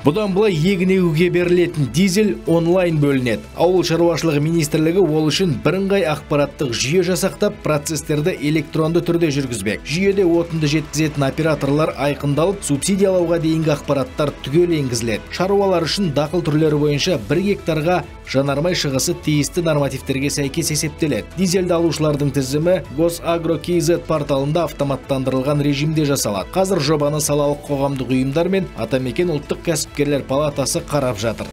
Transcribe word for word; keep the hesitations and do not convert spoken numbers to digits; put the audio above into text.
Бұдан былай егін егуге берілетін дизель онлайн бөлінеді. Ауыл шаруашылығы министрлігі ол үшін бірыңғай ақпараттық жүйе жасақтап, процесстерді электронды түрде жүргізбек. Жүйеде отынды жеткізетін операторлар айқындалып, субсидиялауға дейінгі ақпараттар түгел енгізіледі. Шаруалар үшін дақыл түрлері бойынша бір гектарға жанармай шығысы тиісті нормативтерге сәйкес есептеледі. Дизельді алушылардың тізімі Госагро.kz порталында автоматтандырылған режимде жасалады. Қазір жобаны салалық қоғамдық ұйымдар мен Атамекен ұлттық кәсіпкерлер палатасы қарап жатыр.